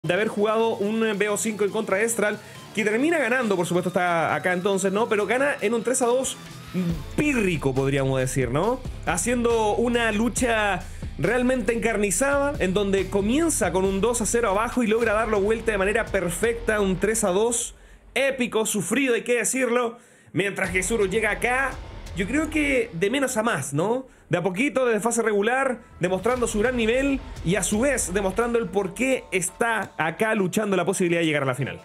de haber jugado un BO5 en contra de Estral, que termina ganando, por supuesto está acá entonces, ¿no? Pero gana en un 3-2 pírrico, podríamos decir, ¿no? Haciendo una lucha realmente encarnizada, en donde comienza con un 2-0 abajo y logra darlo vuelta de manera perfecta, un 3-2 épico, sufrido, hay que decirlo, mientras que Zuru llega acá, yo creo que de menos a más, ¿no? De a poquito, desde fase regular, demostrando su gran nivel y a su vez demostrando el por qué está acá luchando la posibilidad de llegar a la final.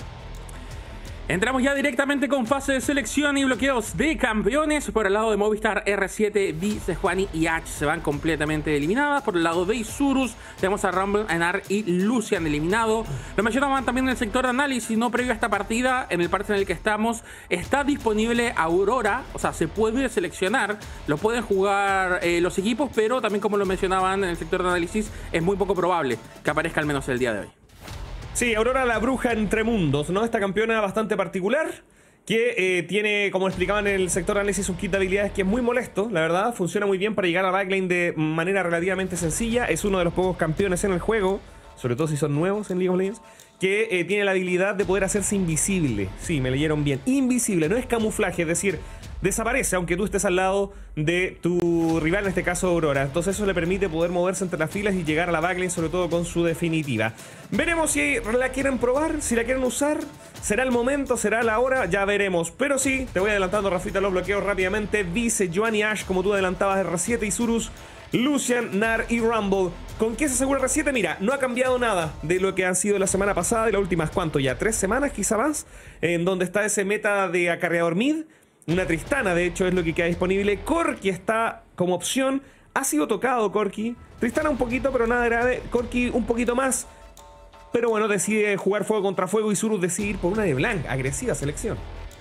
Entramos ya directamente con fase de selección y bloqueos de campeones. Por el lado de Movistar, R7, Vi, Sejuani y H se van completamente eliminadas. Por el lado de Isurus, tenemos a Rumble, Anar y Lucian eliminado. Lo mencionaban también en el sector de análisis, no previo a esta partida, en el parche en el que estamos, está disponible Aurora, o sea, se puede seleccionar, lo pueden jugar los equipos, pero también como lo mencionaban en el sector de análisis, es muy poco probable que aparezca al menos el día de hoy. Sí, Aurora la bruja entre mundos, ¿no? Esta campeona bastante particular que tiene, como explicaban en el sector de análisis, un kit de habilidades que es muy molesto, la verdad. Funciona muy bien para llegar a backlane de manera relativamente sencilla. Es uno de los pocos campeones en el juego, sobre todo si son nuevos en League of Legends, que tiene la habilidad de poder hacerse invisible. Sí, me leyeron bien. Invisible, no es camuflaje, es decir, desaparece aunque tú estés al lado de tu rival, en este caso Aurora. Entonces eso le permite poder moverse entre las filas y llegar a la backlane, sobre todo con su definitiva. Veremos si la quieren probar, si la quieren usar. ¿Será el momento? ¿Será la hora? Ya veremos. Pero sí, te voy adelantando, Rafita, los bloqueos rápidamente. Vice, Joan y Ash, como tú adelantabas, R7, Isurus, Lucian, Nar y Rumble. ¿Con qué se asegura R7? Mira, no ha cambiado nada de lo que han sido la semana pasada y las últimas, ¿cuánto? Ya 3 semanas, quizá más, en donde está ese meta de acarreador mid. Una Tristana, de hecho, es lo que queda disponible. Corki está como opción. Ha sido tocado Corki. Tristana un poquito, pero nada grave. Corki un poquito más. Pero bueno, decide jugar fuego contra fuego y Zurus decide ir por una de Blanc. Agresiva selección.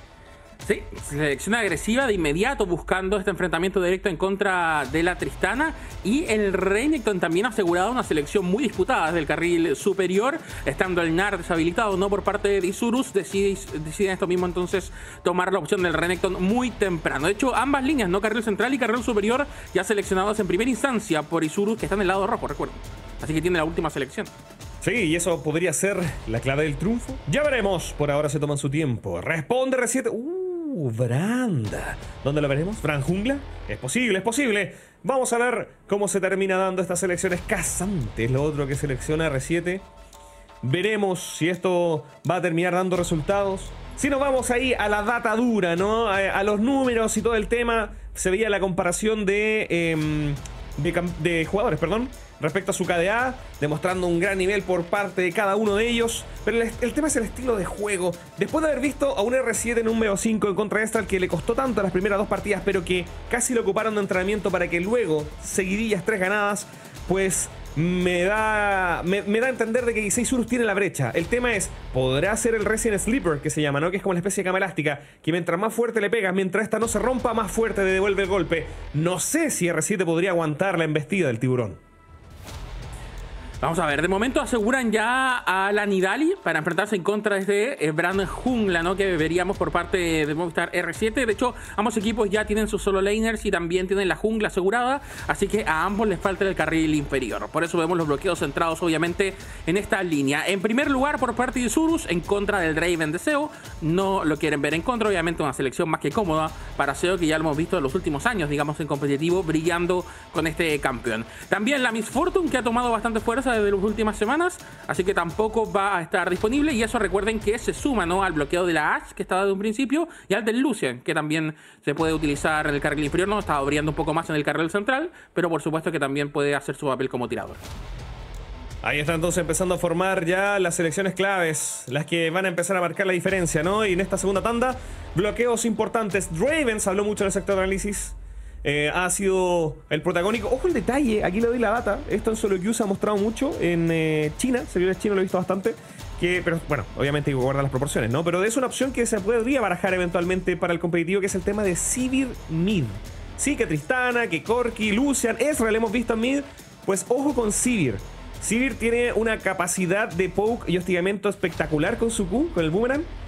Sí, selección agresiva de inmediato buscando este enfrentamiento directo en contra de la Tristana. Y el Renekton también ha asegurado una selección muy disputada desde el carril superior, estando el Nar deshabilitado no por parte de Isurus. Deciden esto mismo entonces tomar la opción del Renekton muy temprano. De hecho, ambas líneas, no carril central y carril superior, ya seleccionados en primera instancia por Isurus, que está en el lado rojo, recuerden. Así que tiene la última selección. Sí, y eso podría ser la clave del triunfo. Ya veremos, por ahora se toman su tiempo. Responde R7. Branda. ¿Dónde lo veremos? ¿Fran Jungla? Es posible, es posible. Vamos a ver cómo se termina dando esta selección. Es casante, es lo otro que selecciona R7. Veremos si esto va a terminar dando resultados. Si nos vamos ahí a la data dura, ¿no? A los números y todo el tema. Se veía la comparación de jugadores, perdón, respecto a su KDA, demostrando un gran nivel por parte de cada uno de ellos. Pero el tema es el estilo de juego. Después de haber visto a un R7 en un BO5 en contra de Estral, que le costó tanto las primeras 2 partidas, pero que casi lo ocuparon de entrenamiento para que luego, seguidillas 3 ganadas, pues me da a entender de que Isurus tiene la brecha. El tema es, ¿podrá ser el Resident Sleeper, que se llama, ¿no? Que es como una especie de cama elástica, que mientras más fuerte le pegas, mientras esta no se rompa, más fuerte le devuelve el golpe. No sé si R7 podría aguantar la embestida del tiburón. Vamos a ver, de momento aseguran ya a la Nidali para enfrentarse en contra de este Brand Jungla, ¿no? Que veríamos por parte de Movistar R7. De hecho, ambos equipos ya tienen sus solo laners y también tienen la jungla asegurada, así que a ambos les falta el carril inferior. Por eso vemos los bloqueos centrados, obviamente, en esta línea. En primer lugar, por parte de Isurus, en contra del Draven de SEO. No lo quieren ver en contra, obviamente una selección más que cómoda para SEO, que ya lo hemos visto en los últimos años, digamos, en competitivo, brillando con este campeón. También la Miss Fortune, que ha tomado bastante fuerza desde las últimas semanas, así que tampoco va a estar disponible. Y eso, recuerden que se suma, ¿no?, al bloqueo de la Ash, que estaba desde un principio, y al del Lucian, que también se puede utilizar en el carril inferior, ¿no? Estaba brillando un poco más en el carril central, pero por supuesto que también puede hacer su papel como tirador. Ahí está entonces empezando a formar ya las selecciones claves, las que van a empezar a marcar la diferencia, ¿no? Y en esta segunda tanda, bloqueos importantes. Draven se habló mucho en el sector de análisis. Ha sido el protagónico. Ojo el detalle, aquí le doy la data. Esto en solo queue se ha mostrado mucho en China, servidores chinos lo he visto bastante. Pero bueno, obviamente hay que guardar las proporciones, ¿no? Pero es una opción que se podría barajar eventualmente para el competitivo, que es el tema de Sivir mid. Sí, que Tristana, que Corki, Lucian, Ezreal hemos visto en mid. Pues ojo con Sivir. Sivir tiene una capacidad de poke y hostigamiento espectacular con su Q, con el boomerang.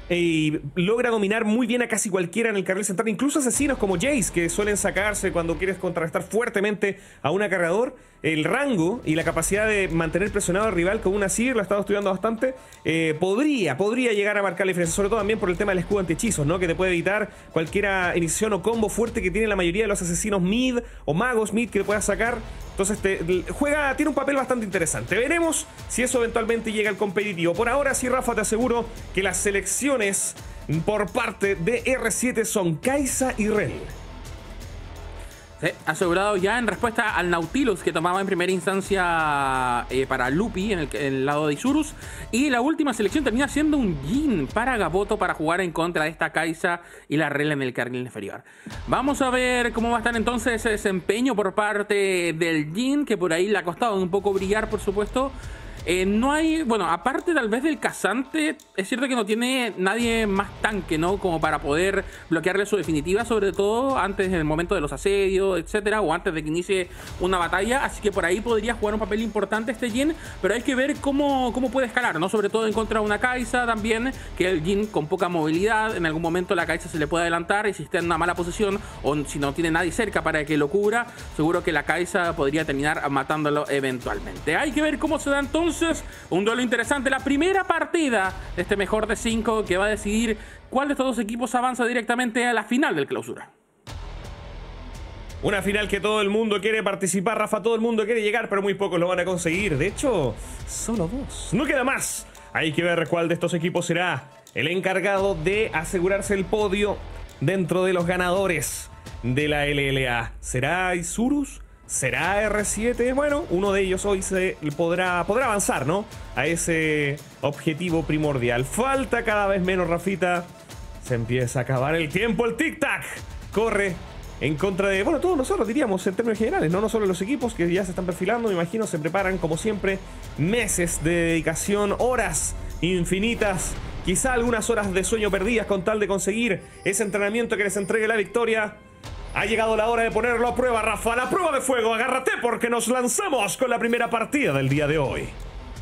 y logra dominar muy bien a casi cualquiera en el carril central, incluso asesinos como Jace, que suelen sacarse cuando quieres contrarrestar fuertemente a un acarreador. El rango y la capacidad de mantener presionado al rival con una Seer, la he estado estudiando bastante, podría llegar a marcar la diferencia, sobre todo también por el tema del escudo antihechizos, ¿no? Que te puede evitar cualquier iniciación o combo fuerte que tiene la mayoría de los asesinos mid o magos mid que le puedas sacar. Entonces tiene un papel bastante interesante. Veremos si eso eventualmente llega al competitivo. Por ahora sí, Rafa, te aseguro que las selecciones por parte de R7 son Kai'Sa y Rell. Sí, asegurado ya en respuesta al Nautilus que tomaba en primera instancia para Lupi en el lado de Isurus. Y la última selección termina siendo un Jhin para Gaboto para jugar en contra de esta Kai'Sa y la Rell en el carril inferior. Vamos a ver cómo va a estar entonces ese desempeño por parte del Jhin, que por ahí le ha costado un poco brillar, por supuesto. No hay, bueno, aparte tal vez del K'Sante, es cierto que no tiene nadie más tanque, ¿no? Como para poder bloquearle su definitiva, sobre todo antes del momento de los asedios, etcétera, o antes de que inicie una batalla. Así que por ahí podría jugar un papel importante este Jhin, pero hay que ver cómo puede escalar, ¿no? Sobre todo en contra de una Kai'Sa también, que el Jhin con poca movilidad, en algún momento la Kai'Sa se le puede adelantar y si está en una mala posición o si no tiene nadie cerca para que lo cubra, seguro que la Kai'Sa podría terminar matándolo eventualmente. Hay que ver cómo se da entonces un duelo interesante, la primera partida de este mejor de 5 que va a decidir cuál de estos dos equipos avanza directamente a la final del clausura. Una final que todo el mundo quiere participar, Rafa, todo el mundo quiere llegar, pero muy pocos lo van a conseguir. De hecho, solo 2. No queda más. Hay que ver cuál de estos equipos será el encargado de asegurarse el podio dentro de los ganadores de la LLA. ¿Será Isurus? ¿Será R7? Bueno, uno de ellos hoy podrá avanzar, ¿no? A ese objetivo primordial. Falta cada vez menos, Rafita. Se empieza a acabar el tiempo, el tic-tac. Corre en contra de, bueno, todos nosotros diríamos en términos generales, no solo los equipos que ya se están perfilando, me imagino, se preparan como siempre, meses de dedicación, horas infinitas, quizá algunas horas de sueño perdidas con tal de conseguir ese entrenamiento que les entregue la victoria. Ha llegado la hora de ponerlo a prueba, Rafa. La prueba de fuego. Agárrate porque nos lanzamos con la primera partida del día de hoy.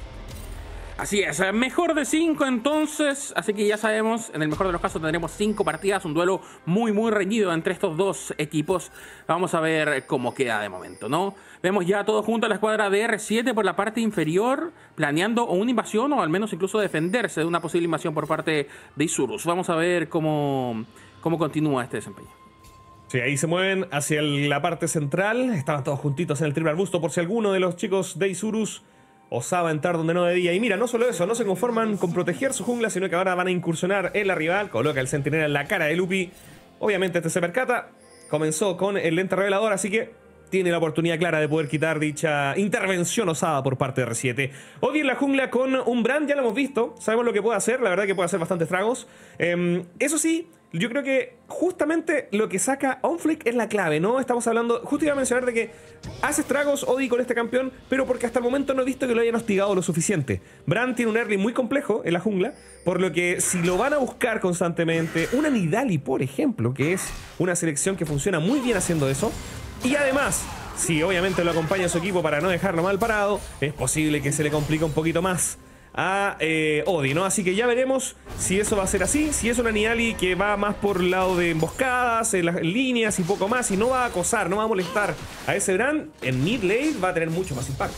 Así es, mejor de 5 entonces, así que ya sabemos, en el mejor de los casos tendremos 5 partidas, un duelo muy reñido entre estos dos equipos. Vamos a ver cómo queda de momento, ¿no? Vemos ya todo junto a la escuadra de R7 por la parte inferior, planeando o una invasión o al menos incluso defenderse de una posible invasión por parte de Isurus. Vamos a ver cómo continúa este desempeño. Sí, ahí se mueven hacia la parte central. Estaban todos juntitos en el triple arbusto por si alguno de los chicos de Isurus osaba entrar donde no debía. Y mira, no solo eso, no se conforman con proteger su jungla, sino que ahora van a incursionar en la rival. Coloca el centinela en la cara de Lupi. Obviamente este se percata. Comenzó con el lente revelador, así que tiene la oportunidad clara de poder quitar dicha intervención osada por parte de R7. Hoy en la jungla con un Brand, ya lo hemos visto. Sabemos lo que puede hacer, la verdad que puede hacer bastantes tragos. Eso sí, yo creo que justamente lo que saca Onflick es la clave, ¿no? Estamos hablando, justo iba a mencionar de que hace estragos Odi con este campeón, pero porque hasta el momento no he visto que lo hayan hostigado lo suficiente. Brand tiene un early muy complejo en la jungla, por lo que si lo van a buscar constantemente, una Nidalee, por ejemplo, que es una selección que funciona muy bien haciendo eso, y además, si obviamente lo acompaña su equipo para no dejarlo mal parado, es posible que se le complique un poquito más a Odi, ¿no? Así que ya veremos si eso va a ser así. Si es una Nidalee que va más por el lado de emboscadas, en las líneas y poco más, y no va a acosar, no va a molestar a ese Brand, en mid lane va a tener mucho más impacto.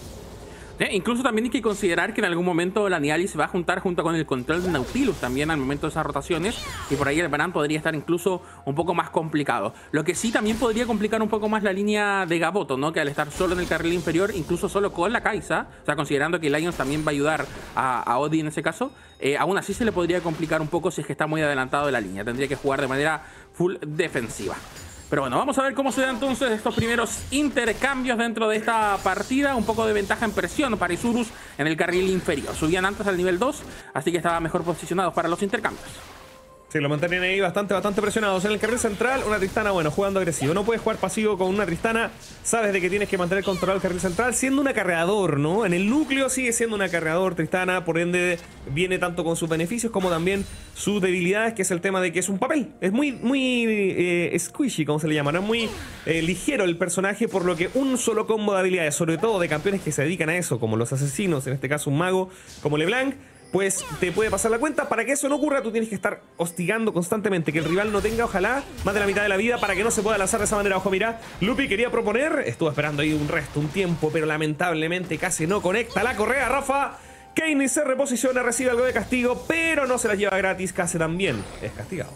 Incluso también hay que considerar que en algún momento la Nidalee se va a juntar junto con el control de Nautilus también al momento de esas rotaciones, y por ahí el Brand podría estar incluso un poco más complicado. Lo que sí también podría complicar un poco más la línea de Gaboto, ¿no? Que al estar solo en el carril inferior, incluso solo con la Kai'Sa, o sea, considerando que Lions también va a ayudar a Odi en ese caso, aún así se le podría complicar un poco si es que está muy adelantado de la línea. Tendría que jugar de manera full defensiva. Pero bueno, vamos a ver cómo se dan entonces estos primeros intercambios dentro de esta partida. Un poco de ventaja en presión para Isurus en el carril inferior. Subían antes al nivel 2, así que estaban mejor posicionados para los intercambios. Sí, lo mantienen ahí bastante presionados. En el carril central, una Tristana, bueno, jugando agresivo. No puedes jugar pasivo con una Tristana. Sabes de que tienes que mantener controlado el carril central, siendo un acarreador, ¿no? En el núcleo sigue siendo un acarreador Tristana, por ende viene tanto con sus beneficios como también sus debilidades, que es el tema de que es un papel. Es muy squishy, como se le llama, ¿no? Es muy ligero el personaje, por lo que un solo combo de habilidades, sobre todo de campeones que se dedican a eso, como los asesinos, en este caso un mago como LeBlanc, pues te puede pasar la cuenta. Para que eso no ocurra, tú tienes que estar hostigando constantemente que el rival no tenga, ojalá, más de la mitad de la vida para que no se pueda lanzar de esa manera. Ojo, mira, Lupi quería proponer, estuvo esperando ahí un tiempo, pero lamentablemente casi no conecta la correa, Rafa. Kayney se reposiciona, recibe algo de castigo, pero no se las lleva gratis. Case también es castigado.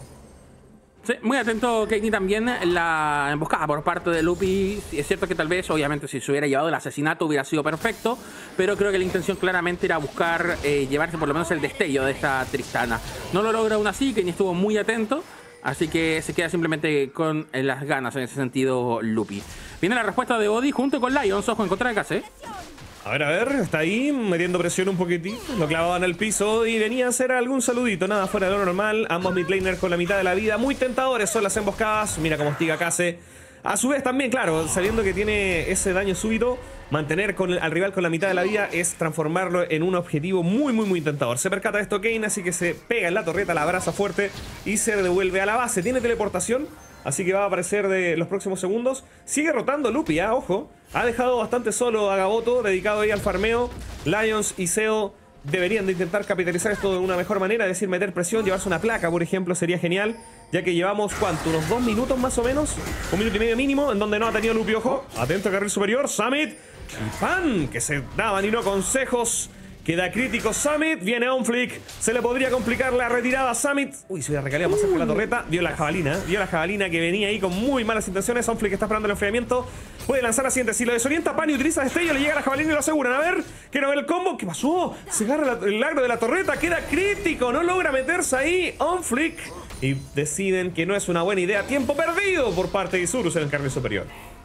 Sí, muy atento Kayney también. La emboscada por parte de Lupi. Es cierto que tal vez, obviamente, si se hubiera llevado el asesinato hubiera sido perfecto, pero creo que la intención claramente era buscar llevarse por lo menos el destello de esta Tristana. No lo logra aún así, Kayney estuvo muy atento, así que se queda simplemente con las ganas en ese sentido Lupi. Viene la respuesta de Odi junto con Lions, ojo en contra de Case. A ver, está ahí metiendo presión un poquitito. Lo clavaban al piso y venía a hacer algún saludito. Nada fuera de lo normal. Ambos midlaners con la mitad de la vida. Muy tentadores son las emboscadas. Mira cómo hostiga Case. A su vez también, claro, sabiendo que tiene ese daño súbito, mantener al rival con la mitad de la vida es transformarlo en un objetivo muy tentador. Se percata de esto Kayn, así que se pega en la torreta, la abraza fuerte y se devuelve a la base. Tiene teleportación, así que va a aparecer de los próximos segundos. Sigue rotando Lupi, ojo. Ha dejado bastante solo a Gaboto, dedicado ahí al farmeo. Lions y Seo deberían de intentar capitalizar esto de una mejor manera, es decir, meter presión, llevarse una placa, por ejemplo, sería genial, ya que llevamos, ¿cuánto? Unos 2 minutos más o menos, 1 minuto y medio mínimo, en donde no ha tenido Lupi, ojo. Atento al carril superior, Summit y Pan, que se daban y no consejos. Queda crítico Summit, viene Onflick, se le podría complicar la retirada a Summit. Uy, se hubiera recaleado más cerca de la torreta. Vio la jabalina que venía ahí con muy malas intenciones. Onflick está esperando el enfriamiento. Puede lanzar la siguiente. Si lo desorienta Pan y utiliza destello, le llega la jabalina y lo aseguran. A ver, quiero ver el combo. ¿Qué pasó? Se agarra el agro de la torreta. Queda crítico. No logra meterse ahí Onflick. Y deciden que no es una buena idea. Tiempo perdido por parte de Isurus en el carril superior.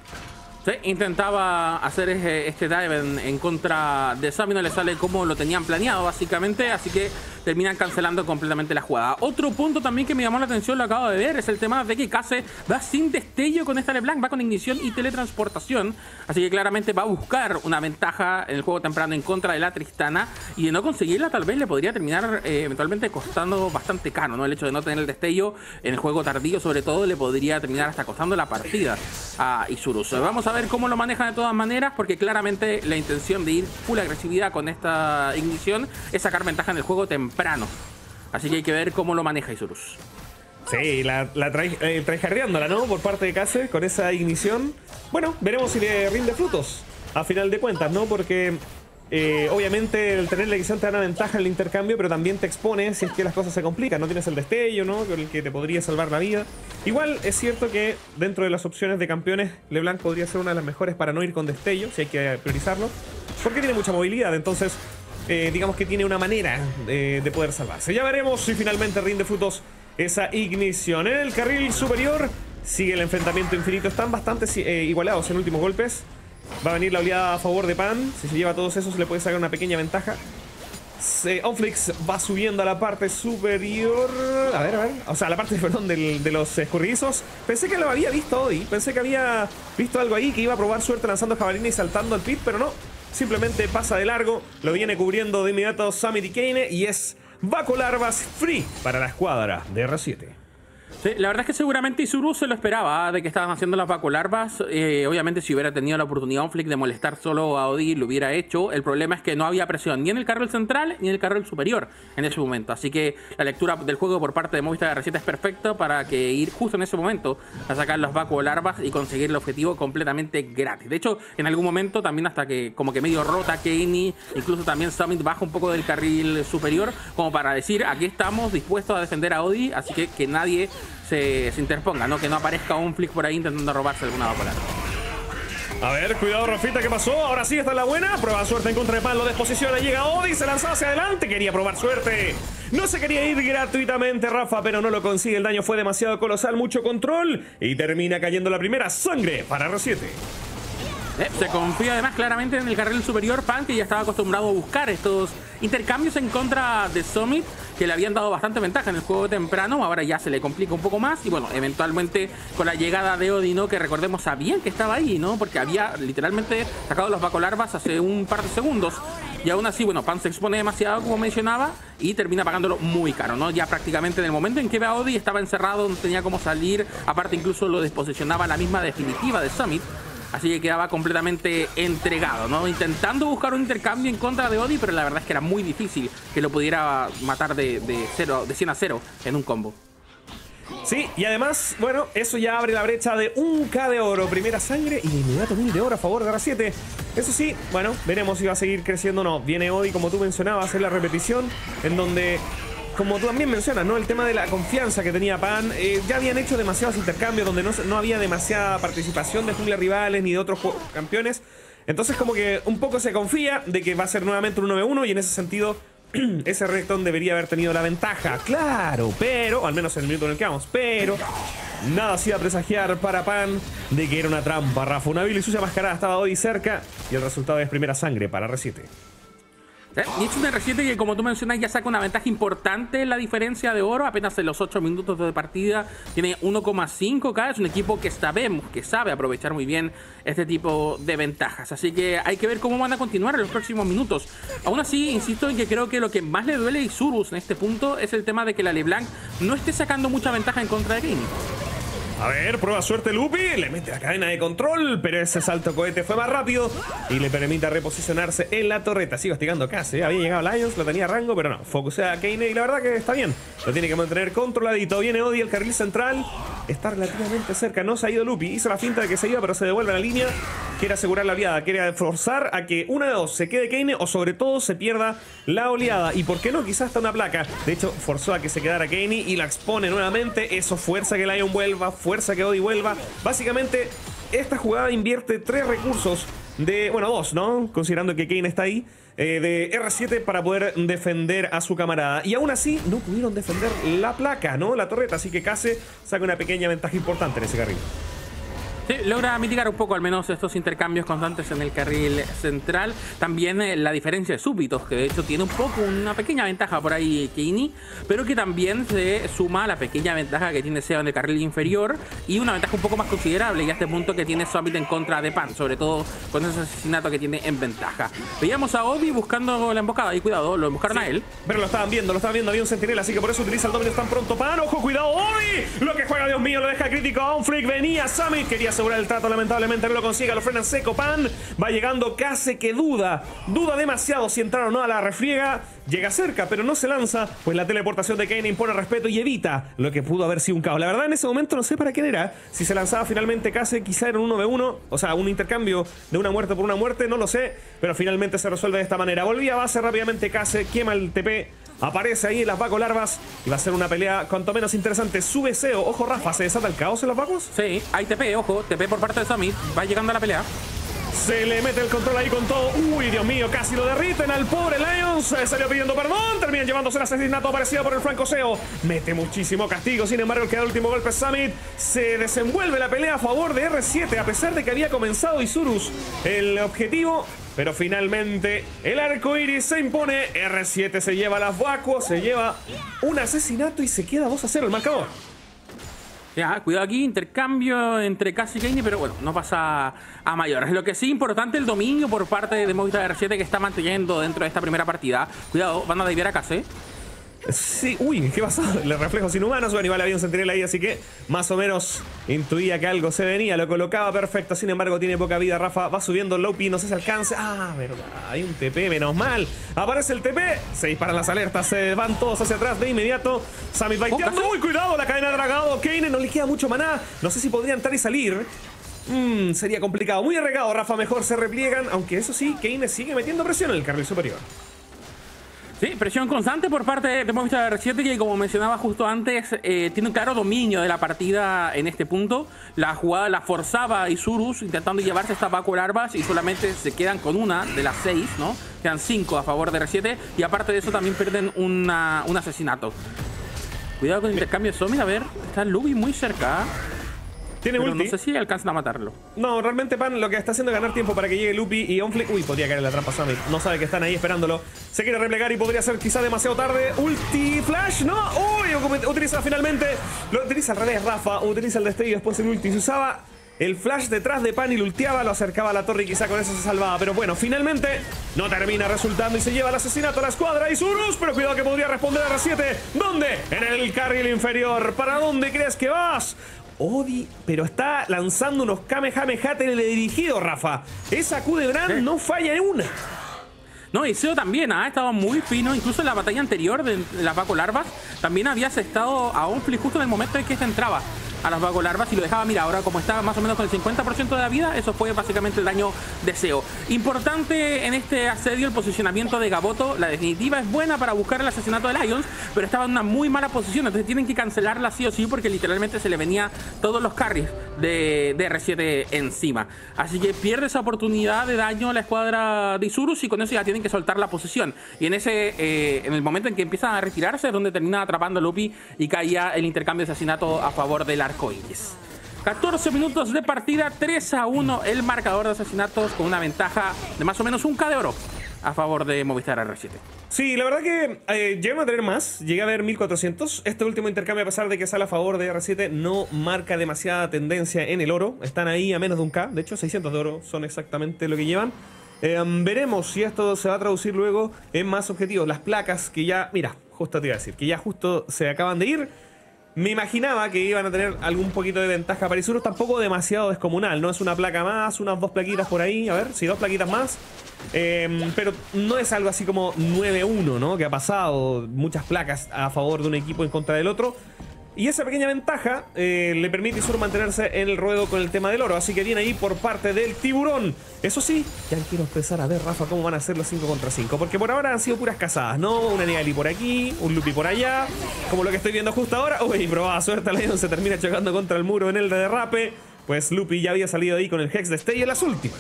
Sí, intentaba hacer este dive en contra de Sam y no le sale como lo tenían planeado, básicamente. Así que terminan cancelando completamente la jugada. Otro punto también que me llamó la atención, lo acabo de ver, es el tema de que Case va sin destello con esta LeBlanc, va con ignición y teletransportación. Así que claramente va a buscar una ventaja en el juego temprano en contra de la Tristana. Y de no conseguirla, tal vez le podría terminar eventualmente costando bastante caro, ¿no? El hecho de no tener el destello en el juego tardío, sobre todo, le podría terminar hasta costando la partida a Isurus. Vamos a ver cómo lo manejan de todas maneras, porque claramente la intención de ir full agresividad con esta ignición es sacar ventaja en el juego temprano. Así que hay que ver cómo lo maneja Isurus. Sí, traijardeándola, ¿no? Por parte de Case con esa ignición. Bueno, veremos si le rinde frutos a final de cuentas, ¿no? Porque obviamente el tener la ignición te da una ventaja en el intercambio, pero también te expone si es que las cosas se complican. No tienes el destello, ¿no? Con el que te podría salvar la vida. Igual es cierto que dentro de las opciones de campeones, LeBlanc podría ser una de las mejores para no ir con destello, si hay que priorizarlo, porque tiene mucha movilidad, entonces digamos que tiene una manera de poder salvarse. Ya veremos si finalmente rinde frutos esa ignición. En el carril superior sigue el enfrentamiento infinito, están bastante igualados en últimos golpes. Va a venir la oleada a favor de Pan. Si se lleva todos esos, le puede sacar una pequeña ventaja. Onflix va subiendo a la parte superior. A ver. O sea, a la parte, perdón, de los escurridizos. Pensé que lo había visto Odi. Pensé que había visto algo ahí, que iba a probar suerte lanzando jabalina y saltando al pit, pero no. Simplemente pasa de largo. Lo viene cubriendo de inmediato Summit y Kayn. Y es Baco Larvas free para la escuadra de R7. Sí, la verdad es que seguramente Isurus se lo esperaba, de que estaban haciendo las Baco Larvas. Obviamente si hubiera tenido la oportunidad Onflick de molestar solo a Odi, lo hubiera hecho. El problema es que no había presión ni en el carril central ni en el carril superior en ese momento. Así que la lectura del juego por parte de Movistar R7 es perfecta para que ir justo en ese momento a sacar las Baco Larvas y conseguir el objetivo completamente gratis. De hecho, en algún momento también hasta que como que medio rota Kayney, incluso también Summit baja un poco del carril superior, como para decir, aquí estamos dispuestos a defender a Odi, así que nadie se interponga, ¿no? Que no aparezca un flick por ahí intentando robarse alguna Baco Larva. A ver, cuidado Rafita, ¿qué pasó? Ahora sí, esta es la buena. Prueba suerte en contra de Pan, lo desposiciona, llega Odi, se lanzó hacia adelante, quería probar suerte. No se quería ir gratuitamente Rafa, pero no lo consigue, el daño fue demasiado colosal, mucho control. Y termina cayendo la primera sangre para R7. Se confía además claramente en el carril superior Pan, que ya estaba acostumbrado a buscar estos intercambios en contra de Summit, que le habían dado bastante ventaja en el juego temprano. Ahora ya se le complica un poco más y bueno, eventualmente con la llegada de Odi, ¿no? Que recordemos sabían que estaba ahí, ¿no? Porque había literalmente sacado los Baco Larvas hace un par de segundos. Y aún así, bueno, Pan se expone demasiado, como mencionaba, y termina pagándolo muy caro, ¿no? Ya prácticamente en el momento en que ve a Odi estaba encerrado, no tenía cómo salir. Aparte incluso lo desposicionaba la misma definitiva de Summit. así que quedaba completamente entregado, ¿no? Intentando buscar un intercambio en contra de Odi, pero la verdad es que era muy difícil que lo pudiera matar de 100 a 0 en un combo. Sí, y además, bueno, eso ya abre la brecha de 1K de oro, primera sangre y de inmediato 1000 de oro a favor de R7. Eso sí, bueno, veremos si va a seguir creciendo o no. Viene Odi, como tú mencionabas, en la repetición, en donde, como tú también mencionas, ¿no? El tema de la confianza que tenía Pan, ya habían hecho demasiados intercambios donde no había demasiada participación de jungla rivales ni de otros campeones. Entonces como que un poco se confía de que va a ser nuevamente un 9-1 y en ese sentido ese Renekton debería haber tenido la ventaja, claro, pero, al menos en el minuto en el que vamos, pero nada hacía presagiar para Pan de que era una trampa, Rafa. Una vil y sucia mascarada estaba hoy cerca y el resultado es primera sangre para R7. Y es un R7 que, como tú mencionas, ya saca una ventaja importante en la diferencia de oro. Apenas en los 8 minutos de partida tiene 1,5K. Es un equipo que sabemos que sabe aprovechar muy bien este tipo de ventajas. Así que hay que ver cómo van a continuar en los próximos minutos. Aún así, insisto en que creo que lo que más le duele a Isurus en este punto es el tema de que la LeBlanc no esté sacando mucha ventaja en contra de Kane. A ver, prueba suerte Lupi, le mete la cadena de control, pero ese salto cohete fue más rápido y le permite reposicionarse en la torreta. Sigue hostigando casi, había llegado Lions, lo tenía rango, pero no, focusea a Kane y la verdad que está bien. Lo tiene que mantener controladito. Viene Odi, el carril central, está relativamente cerca, no se ha ido Lupi, hizo la finta de que se iba, pero se devuelve a la línea. Quiere asegurar la oleada, quiere forzar a que una de dos se quede Kane o sobre todo se pierda la oleada. Y por qué no, quizás hasta una placa. De hecho, forzó a que se quedara Kane y la expone nuevamente. Eso fuerza que Lion vuelva, fuerza que Odi vuelva. Básicamente, esta jugada invierte 3 recursos de, bueno, 2, ¿no? Considerando que Kane está ahí, de R7 para poder defender a su camarada. Y aún así, no pudieron defender la placa, ¿no? La torreta, así que Kase saca una pequeña ventaja importante en ese carril. Sí, logra mitigar un poco al menos estos intercambios constantes en el carril central. También la diferencia de súbitos, que de hecho tiene un poco una pequeña ventaja por ahí Kini, pero que también se suma a la pequeña ventaja que tiene Seo en el carril inferior y una ventaja un poco más considerable y a este punto que tiene Summit en contra de Pan, sobre todo con ese asesinato que tiene en ventaja. Veíamos a Obi buscando la emboscada y cuidado, lo emboscaron a él. Pero lo estaban viendo, había un sentinela, así que por eso utiliza el dominio tan pronto. Pan, ojo, cuidado, Obi, lo que juega, Dios mío, lo deja crítico a Onflick. Venía Summit, quería asegurar el trato, lamentablemente no lo consigue, lo frenan seco. Pan va llegando, Kase que duda demasiado si entrar o no a la refriega. Llega cerca, pero no se lanza, pues la teleportación de Kane impone respeto y evita lo que pudo haber sido un caos. La verdad, en ese momento no sé para quién era. Si se lanzaba finalmente Kase, quizá era un 1v1, o sea, un intercambio de una muerte por una muerte, no lo sé, pero finalmente se resuelve de esta manera. Volvía a base rápidamente Kase, quema el TP, aparece ahí en las Baco Larvas y va a ser una pelea cuanto menos interesante. Sube Seo, ojo Rafa, ¿se desata el caos en los Bacos? Sí, hay TP, ojo, TP por parte de Summit, va llegando a la pelea. Se le mete el control ahí con todo. Uy, Dios mío, casi lo derriten al pobre Lions. Salió pidiendo perdón. Terminan llevándose el asesinato aparecido por el Franco Seo. Mete muchísimo castigo. Sin embargo, queda el último golpe Summit. Se desenvuelve la pelea a favor de R7. A pesar de que había comenzado Isurus el objetivo. Pero finalmente el arco iris se impone. R7 se lleva las vacuas. Se lleva un asesinato y se queda 2-0 el marcador. Ya, cuidado aquí, intercambio entre Kase y Kane, pero bueno, no pasa a mayores. Lo que sí importante, el dominio por parte de Movistar R7 que está manteniendo dentro de esta primera partida. Cuidado, van a diviar a Kase. Sí, uy, ¿qué pasó? Le reflejos inhumanos. Bueno, igual había un sentinela ahí, así que más o menos intuía que algo se venía. Lo colocaba perfecto, sin embargo tiene poca vida. Rafa va subiendo el Lopi, no sé si alcance. Ah, verdad, hay un TP, menos mal. Aparece el TP, se disparan las alertas, se van todos hacia atrás de inmediato. Summit baiteando, uy, cuidado, la cadena dragado. Kane no le queda mucho maná. No sé si podría entrar y salir. Sería complicado, muy arregado. Rafa, mejor se repliegan, aunque eso sí, Kane sigue metiendo presión en el carril superior. Sí, presión constante por parte de Movistar R7 que, como mencionaba justo antes, tiene un claro dominio de la partida en este punto. La jugada la forzaba Isurus intentando llevarse esta Baco Larvas y solamente se quedan con una de las 6, ¿no? Quedan 5 a favor de R7 y aparte de eso también pierden un asesinato. Cuidado con el intercambio de Summit, a ver, está Lubi muy cerca. Tiene pero ulti. no sé si alcanzan a matarlo. No, realmente Pan lo que está haciendo es ganar tiempo para que llegue Lupi y Onflick. Uy, podría caer en la trampa Summit. No sabe que están ahí esperándolo. Se quiere replegar y podría ser quizá demasiado tarde. Ulti flash, ¿no? Uy, utiliza finalmente. Lo utiliza al revés, Rafa. Utiliza el destello y después el ulti. Se usaba el flash detrás de Pan y lo ulteaba, lo acercaba a la torre y quizá con eso se salvaba. Pero bueno, finalmente no termina resultando y se lleva el asesinato a la escuadra Isurus. Pero cuidado que podría responder a R7. ¿Dónde? En el carril inferior. ¿Para dónde crees que vas? Odi, pero está lanzando unos Kamehameha teledirigidos, Rafa. Esa Q de Brand no falla en una. No, y Seo también ha estado muy fino. Incluso en la batalla anterior de las Baco Larvas también había asestado a Onfly justo en el momento en que este entraba a las Baco Larvas y lo dejaba, mira, ahora como está más o menos con el 50% de la vida, eso fue básicamente el daño de Seo. Importante en este asedio el posicionamiento de Gaboto. La definitiva es buena para buscar el asesinato de Lions, pero estaba en una muy mala posición, entonces tienen que cancelarla sí o sí porque literalmente se le venía todos los carries de R7 encima. Así que pierde esa oportunidad de daño a la escuadra de Isurus y con eso ya tienen que soltar la posición. Y en el momento en que empiezan a retirarse es donde termina atrapando a Lupi y caía el intercambio de asesinato a favor del Arcoiris. 14 minutos de partida, 3-1 el marcador de asesinatos con una ventaja de más o menos 1K de oro a favor de Movistar R7. Sí, la verdad que llegan a tener más. Llegué a ver 1400. Este último intercambio, a pesar de que sale a favor de R7, no marca demasiada tendencia en el oro. Están ahí a menos de 1K. De hecho, 600 de oro son exactamente lo que llevan. Veremos si esto se va a traducir luego en más objetivos. Las placas que ya, mira, justo te iba a decir, que ya justo se acaban de ir. Me imaginaba que iban a tener algún poquito de ventaja para Isurus, tampoco demasiado descomunal, ¿no? Es una placa más, unas 2 plaquitas por ahí, a ver, sí, 2 plaquitas más. Pero no es algo así como 9-1, ¿no? Que ha pasado muchas placas a favor de un equipo en contra del otro. Y esa pequeña ventaja le permite a Isurus mantenerse en el ruedo con el tema del oro. Así que viene ahí por parte del Tiburón. Eso sí, ya quiero empezar a ver, Rafa, cómo van a ser los 5 contra 5. Porque por ahora han sido puras cazadas, ¿no? Una Nigali por aquí, un Lupi por allá. Como lo que estoy viendo justo ahora. Uy, probada suerte, Lion se termina chocando contra el muro en el de derrape. Pues Lupi ya había salido ahí con el Hex de Stay en las últimas.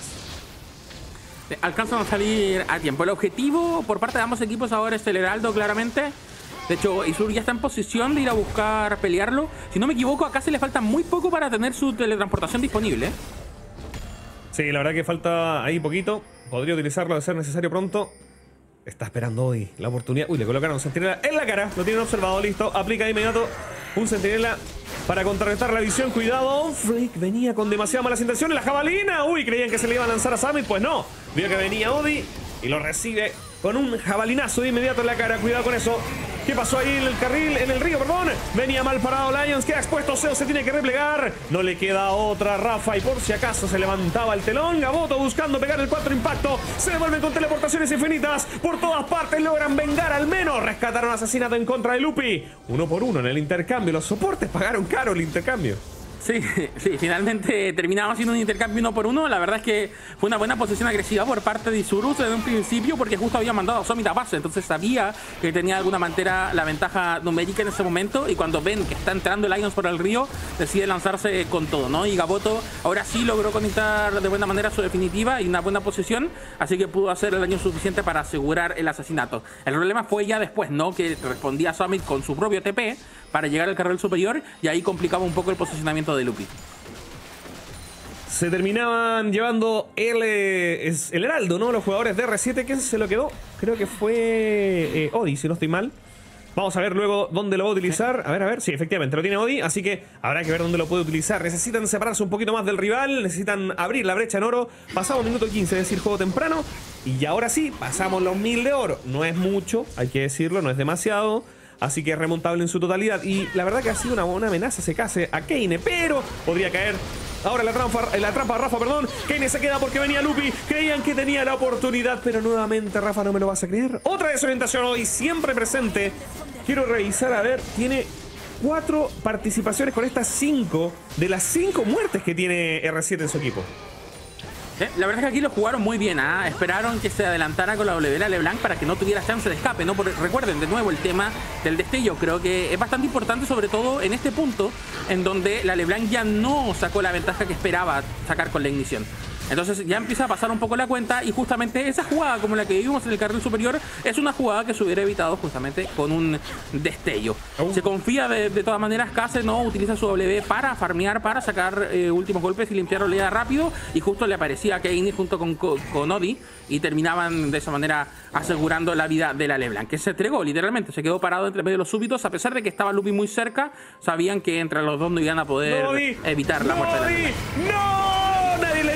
Alcanzan a salir a tiempo. El objetivo por parte de ambos equipos ahora es el Heraldo, claramente. De hecho, Isurus ya está en posición de ir a buscar pelearlo. Si no me equivoco, acá se le falta muy poco para tener su teletransportación disponible. Sí, la verdad que falta ahí poquito. Podría utilizarlo de ser necesario pronto. Está esperando hoy la oportunidad. Uy, le colocaron un centinela en la cara. Lo tienen observado, listo. Aplica de inmediato un centinela para contrarrestar la visión. Cuidado, Freak venía con demasiadas malas intenciones. La jabalina. Uy, creían que se le iba a lanzar a Summit. Pues no. Vio que venía Odi y lo recibe con un jabalinazo de inmediato en la cara. Cuidado con eso. ¿Qué pasó ahí en el carril, en el río, perdón? Venía mal parado Lions, queda expuesto, Seo se tiene que replegar. No le queda otra, Rafa, y por si acaso se levantaba el telón. Gaboto buscando pegar el 4 impacto. Se devuelven con teleportaciones infinitas. Por todas partes logran vengar al menos. Rescataron asesinato en contra de Lupi. 1 por 1 en el intercambio. Los soportes pagaron caro el intercambio. Sí, finalmente terminamos haciendo un intercambio 1 por 1. La verdad es que fue una buena posición agresiva por parte de Isurus desde un principio, porque justo había mandado a Summit a base, entonces sabía que tenía de alguna manera la ventaja numérica en ese momento, y cuando ven que está entrando el Lions por el río, decide lanzarse con todo, ¿no? Y Gaboto ahora sí logró conectar de buena manera su definitiva y una buena posición, así que pudo hacer el daño suficiente para asegurar el asesinato. El problema fue ya después, ¿no? Que respondía a Summit con su propio TP para llegar al carril superior, y ahí complicaba un poco el posicionamiento de Lupi. Se terminaban llevando el Heraldo, ¿no? Los jugadores de R7. ¿Quién se lo quedó? Creo que fue Odi, si no estoy mal. Vamos a ver luego dónde lo va a utilizar. A ver. Sí, efectivamente, lo tiene Odi. Así que habrá que ver dónde lo puede utilizar. Necesitan separarse un poquito más del rival. Necesitan abrir la brecha en oro. Pasamos minuto 15, es decir, juego temprano. Y ahora sí, pasamos los 1000 de oro. No es mucho, hay que decirlo, no es demasiado. Así que es remontable en su totalidad. Y la verdad que ha sido una buena amenaza ese case a Kaine, pero podría caer ahora la trampa Rafa, perdón. Kaine se queda porque venía Lupi. Creían que tenía la oportunidad, pero nuevamente, Rafa, no me lo vas a creer. Otra desorientación hoy, siempre presente. Quiero revisar, a ver, tiene 4 participaciones con estas 5 de las 5 muertes que tiene R7 en su equipo. La verdad es que aquí lo jugaron muy bien, ¿ah? Esperaron que se adelantara con la W de LeBlanc para que no tuviera chance de escape, ¿no? Porque recuerden de nuevo el tema del destello. Creo que es bastante importante, sobre todo en este punto en donde la LeBlanc ya no sacó la ventaja que esperaba sacar con la ignición. Entonces ya empieza a pasar un poco la cuenta, y justamente esa jugada como la que vimos en el carril superior es una jugada que se hubiera evitado justamente con un destello. Se confía de todas maneras. Case no utiliza su W para farmear, para sacar últimos golpes y limpiar oleada rápido, y justo le aparecía Kaine junto con Odi y terminaban de esa manera asegurando la vida de la LeBlanc, que se entregó literalmente, se quedó parado entre medio de los súbitos a pesar de que estaba Lupi muy cerca. Sabían que entre los dos no iban a poder evitar la muerte de la LeBlanc. ¡No! Nadie le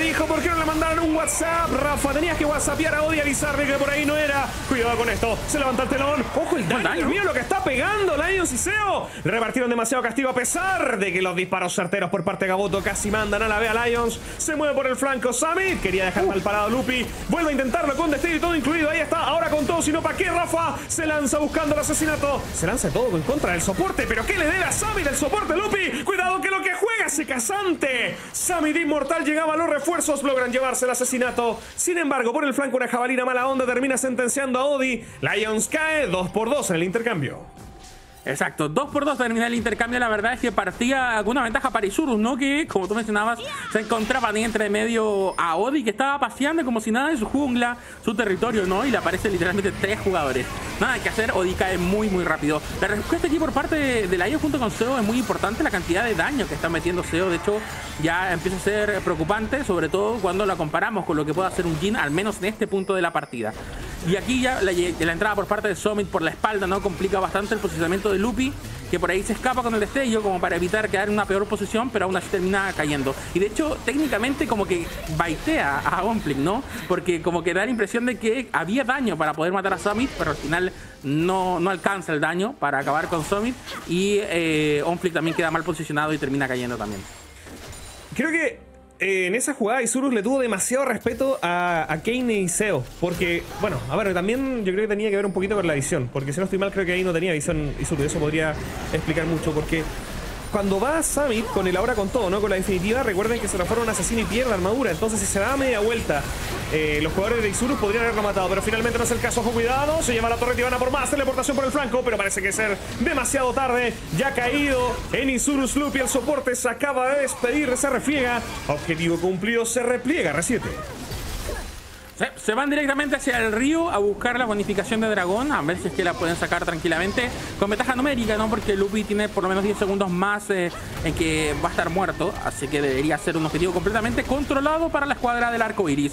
dijo, ¿por qué no le mandaron un WhatsApp? Rafa, tenías que whatsappear a Odi y avisarle que por ahí no era. Cuidado con esto, se levanta el telón. Ojo el daño, Dios mío, lo que está pegando Lions y Seo. Le repartieron demasiado castigo a pesar de que los disparos certeros por parte de Gaboto casi mandan a la B a Lions. Se mueve por el flanco Summit, quería dejar mal parado Lupi. Vuelve a intentarlo con destello y todo incluido. Ahí está, ahora con todo, si no, ¿para qué Rafa? Se lanza buscando el asesinato. Se lanza todo en contra del soporte, pero ¿qué le debe a Summit el soporte, Lupi? Cuidado que lo que juega ese casante. Summit inmortal llegaba a los refuerzos, logran llevarse el asesinato. Sin embargo, por el flanco una jabalina mala onda termina sentenciando a Odi. Lions cae 2-2 en el intercambio. Exacto, 2-2 termina el intercambio. La verdad es que partía con una ventaja para Isurus, ¿no? Que, como tú mencionabas, se encontraba ahí entre medio a Odi, que estaba paseando como si nada en su jungla, su territorio, ¿no? Y le aparecen literalmente 3 jugadores. Nada que hacer, Odi cae muy rápido. La respuesta aquí por parte de Lions junto con Seo es muy importante. La cantidad de daño que está metiendo Seo, de hecho, ya empieza a ser preocupante, sobre todo cuando la comparamos con lo que puede hacer un Jhin, al menos en este punto de la partida. Y aquí ya la entrada por parte de Summit por la espalda, ¿no? Complica bastante el posicionamiento de Lupi, que por ahí se escapa con el destello como para evitar quedar en una peor posición, pero aún así termina cayendo. Y de hecho, técnicamente como que baitea a Onflick, ¿no? Porque como que da la impresión de que había daño para poder matar a Summit, pero al final no alcanza el daño para acabar con Summit. Y Onflick también queda mal posicionado y termina cayendo también. Creo que en esa jugada Isurus le tuvo demasiado respeto a Kayn y Seo. Porque, bueno, a ver, también yo creo que tenía que ver un poquito con la visión. Porque si no estoy mal, creo que ahí no tenía visión Isurus. Eso podría explicar mucho. Porque cuando va Summit con el ahora con todo, ¿no? Con la definitiva, recuerden que se transforma en un asesino y pierde armadura. Entonces, si se da media vuelta, los jugadores de Isurus podrían haberlo matado. Pero finalmente no es el caso. Ojo, cuidado. Se lleva la torreta y van a por más. Teleportación por el flanco. Pero parece que ser demasiado tarde. Ya caído en Isurus Lupi. El soporte se acaba de despedir. Se refriega. Objetivo cumplido. Se repliega. R7. Se van directamente hacia el río a buscar la bonificación de dragón, a ver si es que la pueden sacar tranquilamente con ventaja numérica, ¿no? Porque Lupi tiene por lo menos 10 segundos más en que va a estar muerto, así que debería ser un objetivo completamente controlado para la escuadra del arco iris.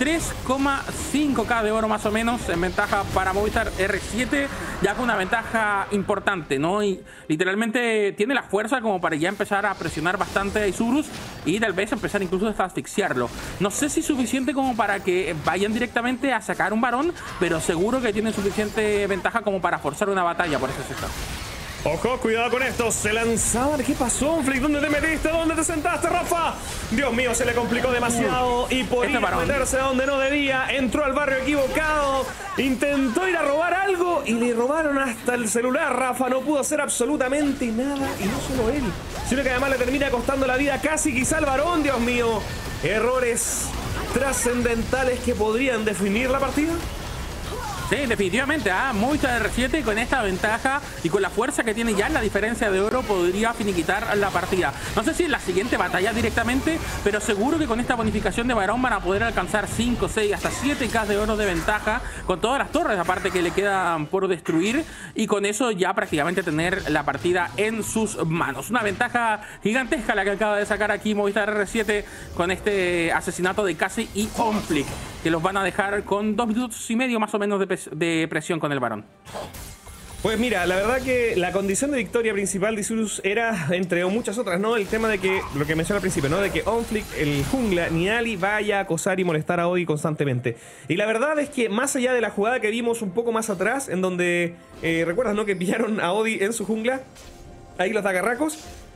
3,5k de oro más o menos en ventaja para Movistar R7, ya con una ventaja importante, ¿no? Y literalmente tiene la fuerza como para ya empezar a presionar bastante a Isurus y tal vez empezar incluso hasta asfixiarlo. No sé si es suficiente como para que vayan directamente a sacar un varón, pero seguro que tienen suficiente ventaja como para forzar una batalla por ese sector. Ojo, cuidado con esto. Se lanzaban. ¿Qué pasó, Onflick? ¿Dónde te metiste? ¿Dónde te sentaste, Rafa? Dios mío, se le complicó demasiado y podía meterse donde no debía. Entró al barrio equivocado. Intentó ir a robar algo y le robaron hasta el celular. Rafa no pudo hacer absolutamente nada. Y no solo él, sino que además le termina costando la vida casi quizá al varón. Dios mío. Errores trascendentales que podrían definir la partida. Sí, definitivamente, Movistar R7 con esta ventaja y con la fuerza que tiene ya en la diferencia de oro podría finiquitar la partida. No sé si en la siguiente batalla directamente, pero seguro que con esta bonificación de varón van a poder alcanzar 5, 6, hasta 7k de oro de ventaja con todas las torres aparte que le quedan por destruir y con eso ya prácticamente tener la partida en sus manos. Una ventaja gigantesca la que acaba de sacar aquí Movistar R7 con este asesinato de Cassie y Onflick, que los van a dejar con 2 minutos y medio más o menos de presión con el varón. Pues mira, la verdad que la condición de victoria principal de Isurus era, entre muchas otras, ¿no? El tema de que, lo que mencioné al principio, ¿no? De que Onflick, el jungla, Nidalee vaya a acosar y molestar a Odi constantemente. Y la verdad es que más allá de la jugada que vimos un poco más atrás, en donde, ¿recuerdas, no? Que pillaron a Odi en su jungla, ahí los dagarracos.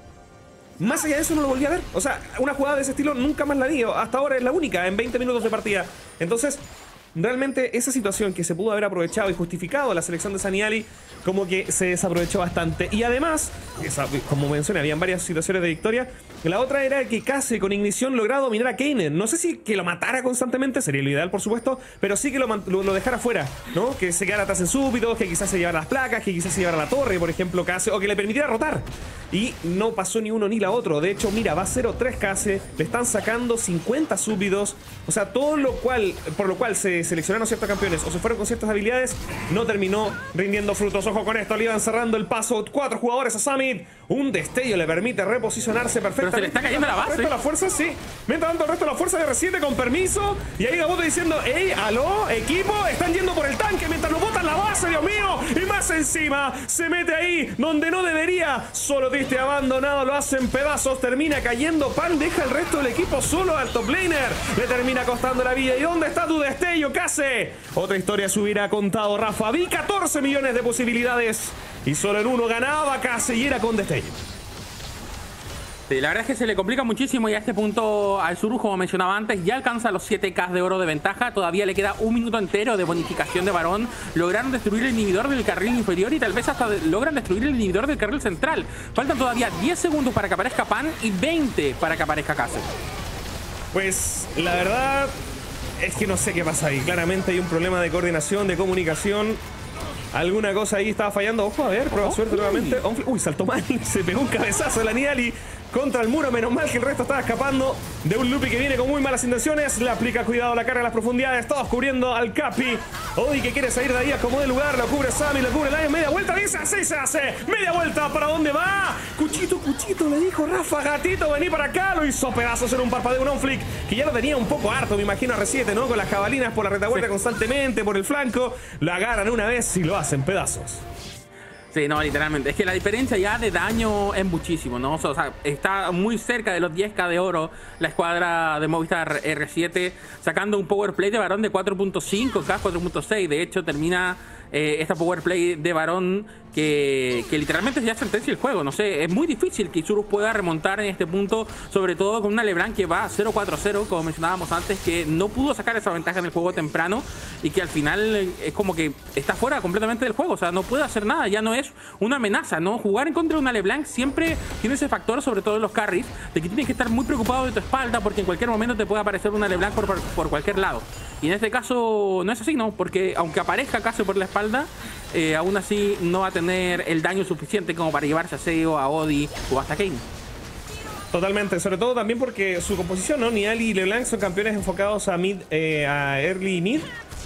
Más allá de eso no lo volví a ver. O sea, una jugada de ese estilo nunca más la di. Hasta ahora es la única en 20 minutos de partida. Entonces, realmente esa situación que se pudo haber aprovechado y justificado la selección de Nidalee, como que se desaprovechó bastante. Y además, como mencioné, habían varias situaciones de victoria. La otra era que Case con ignición lograra dominar a Kayn. No sé si que lo matara constantemente, sería lo ideal por supuesto, pero sí que lo dejara fuera, ¿no? Que se quedara atrás en súbitos, que quizás se llevara las placas, que quizás se llevara la torre, por ejemplo, Case, o que le permitiera rotar. Y no pasó ni uno ni la otro. De hecho, mira, va 0-3 Case, le están sacando 50 súbitos. O sea, todo lo cual, por lo cual se seleccionaron ciertos campeones o se fueron con ciertas habilidades, no terminó rindiendo frutos. Ojo con esto, le iban cerrando el paso 4 jugadores a Summit. Un destello le permite reposicionarse perfectamente. Pero se le está cayendo la base. El resto de la fuerza, sí. Mientras tanto, el resto de la fuerza de R7 con permiso. Y ahí Gaboto diciendo, hey, aló, equipo, están yendo por el tanque mientras nos botan la base, Dios mío. uno y más encima. Se mete ahí donde no debería. Solo triste abandonado, lo hace en pedazos. Termina cayendo Pan, deja el resto del equipo solo al top laner. Le termina costando la vida. ¿Y dónde está tu destello, Case? Otra historia se hubiera contado, Rafa. Vi 14 millones de posibilidades y solo en uno ganaba Case y era con destello. Sí, la verdad es que se le complica muchísimo y a este punto al Sur, como mencionaba antes, ya alcanza los 7K de oro de ventaja. Todavía le queda un minuto entero de bonificación de Barón. Lograron destruir el inhibidor del carril inferior y tal vez hasta logran destruir el inhibidor del carril central. Faltan todavía 10 segundos para que aparezca Pan y 20 para que aparezca Case. Pues la verdad es que no sé qué pasa ahí. Claramente hay un problema de coordinación, de comunicación. Alguna cosa ahí estaba fallando. Ojo, a ver, prueba suerte nuevamente. Uy, saltó mal. Se pegó un cabezazo de la Nidalee contra el muro. Menos mal que el resto estaba escapando de un Lupi que viene con muy malas intenciones. Le aplica cuidado, la carga a las profundidades. Todos cubriendo al Capi. Odi que quiere salir de ahí a como de lugar. Lo cubre Sammy, lo cubre Lion. Media vuelta, dice así se hace. Media vuelta, ¿para dónde va? Cuchito, cuchito, le dijo Rafa. Gatito, vení para acá. Lo hizo pedazos en un parpadeo, un on-flick que ya lo tenía un poco harto, me imagino, a R7, ¿no? Con las jabalinas por la retaguardia constantemente, por el flanco. Lo agarran una vez y lo hacen pedazos. Sí, no, literalmente. Es que la diferencia ya de daño es muchísimo, ¿no? O sea, está muy cerca de los 10K de oro la escuadra de Movistar R7, sacando un power play de Barón de 4.5K, 4.6. De hecho, termina esta power play de Barón que literalmente ya sentencia el juego. No sé, es muy difícil que Isurus pueda remontar en este punto, sobre todo con una LeBlanc que va 0-4-0, como mencionábamos antes, que no pudo sacar esa ventaja en el juego temprano y que al final es como que está fuera completamente del juego. O sea, no puede hacer nada, ya no es una amenaza, ¿no? Jugar en contra de una LeBlanc siempre tiene ese factor, sobre todo en los carries, de que tienes que estar muy preocupado de tu espalda porque en cualquier momento te puede aparecer una LeBlanc por cualquier lado. Y en este caso no es así, ¿no? Porque aunque aparezca Case por la espalda, aún así no va a tener el daño suficiente como para llevarse a Seo, a Odi o hasta Kayn. Totalmente, sobre todo también porque su composición, ¿no? Nidalee y LeBlanc son campeones enfocados a mid, a early y mid.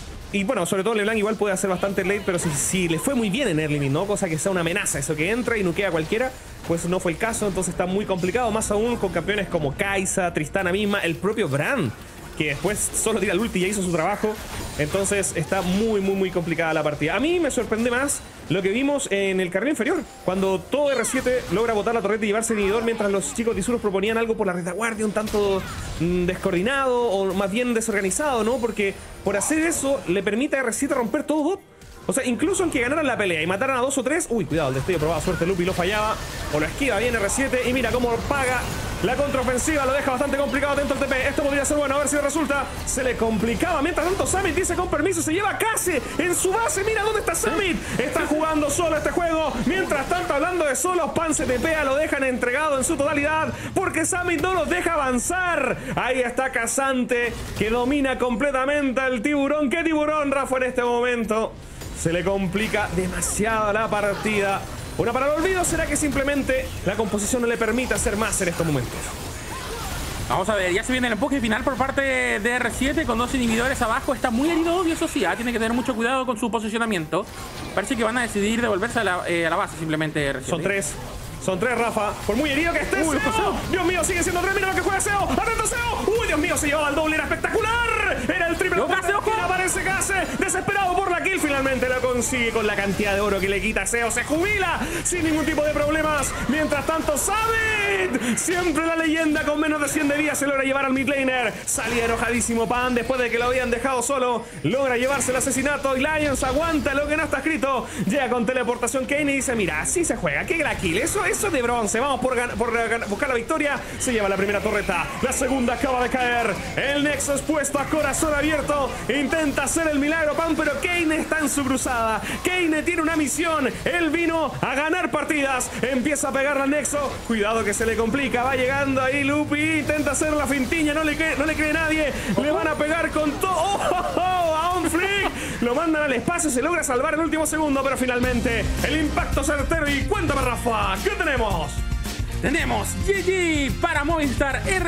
Y bueno, sobre todo LeBlanc igual puede hacer bastante late, pero si le fue muy bien en early mid, ¿no? Cosa que sea una amenaza, eso que entra y nuquea a cualquiera, pues no fue el caso, entonces está muy complicado, más aún con campeones como Kai'Sa, Tristana misma, el propio Brand, que después solo tira el ulti y ya hizo su trabajo. Entonces está muy complicada la partida. A mí me sorprende más lo que vimos en el carril inferior, cuando todo R7 logra botar la torreta y llevarse el inhibidor, mientras los chicos de Isurus proponían algo por la retaguardia un tanto descoordinado o más bien desorganizado, ¿no? Porque por hacer eso le permite a R7 romper todo bot. O sea, incluso aunque ganaran la pelea y mataran a 2 o 3, uy, cuidado, el destello probaba suerte, Lupi lo fallaba, o lo esquiva bien R7 y mira cómo paga la contraofensiva, lo deja bastante complicado dentro del TP. Esto podría ser bueno, a ver si resulta. Se le complicaba, mientras tanto Summit dice con permiso, se lleva Case en su base. Mira dónde está Summit, está jugando solo este juego. Mientras tanto, hablando de solos, Pan se tepea, lo dejan entregado en su totalidad porque Summit no los deja avanzar. Ahí está Casante, que domina completamente al tiburón. ¿Qué tiburón, Rafa, en este momento? Se le complica demasiado la partida. ¿Una para el olvido? ¿Será que simplemente la composición no le permite hacer más en estos momentos? Vamos a ver, ya se viene el empuje final por parte de R7 con 2 inhibidores abajo. Está muy herido y eso sí, tiene que tener mucho cuidado con su posicionamiento. Parece que van a decidir devolverse a la base simplemente R7. Son tres, Rafa. Por muy herido que esté, Seo. Dios mío, sigue siendo 3. Mira lo que juega Seo. ¡Atento, Seo! ¡Uy, Dios mío! Se llevaba al doble. Era espectacular. Era el triple. Aparece Case. Desesperado por la kill. Finalmente lo consigue con la cantidad de oro que le quita Seo. Se jubila sin ningún tipo de problemas. Mientras tanto, Summit. Siempre la leyenda con menos de 100 de vida se logra llevar al midlaner. Salía enojadísimo Pan después de que lo habían dejado solo. Logra llevarse el asesinato. Y Lions aguanta lo que no está escrito. Llega con teleportación Kayn y dice: mira, así se juega. ¿Qué la kill? Eso es de bronce. Vamos por buscar la victoria. Se lleva la primera torreta. La segunda acaba de caer. El Nexus puesto a corazón abierto. Intenta hacer el milagro Pan, pero Kayn está en su cruzada. Kayn tiene una misión. Él vino a ganar partidas. Empieza a pegar al Nexo. Cuidado que se le complica. Va llegando ahí Lupi. Intenta hacer la fintiña. No le cree nadie. Le van a pegar con todo. A un flick. Lo mandan al espacio. Se logra salvar el último segundo, pero finalmente el impacto certero. Y cuéntame, Rafa, ¿qué tenemos? Tenemos GG para Movistar R7.